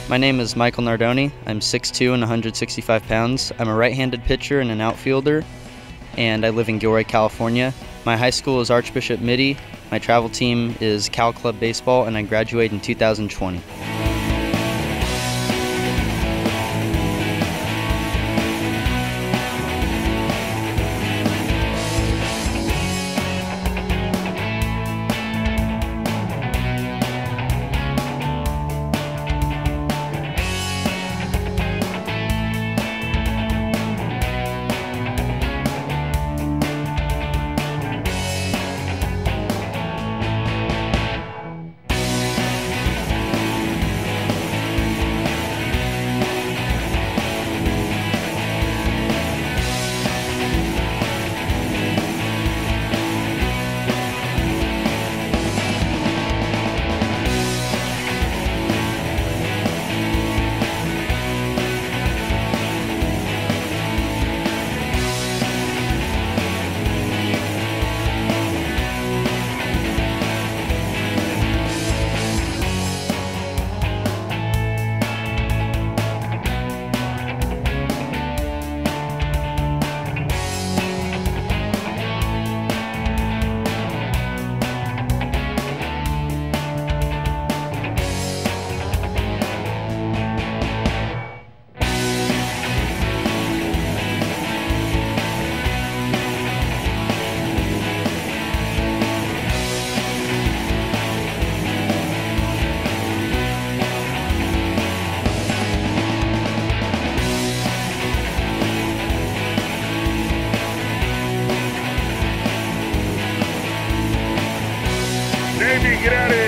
My name is Michael Nardone. I'm 6'2" and 165 pounds. I'm a right-handed pitcher and an outfielder, and I live in Gilroy, California. My high school is Archbishop Mitty. My travel team is Cal Club Baseball, and I graduated in 2020. Get out of here.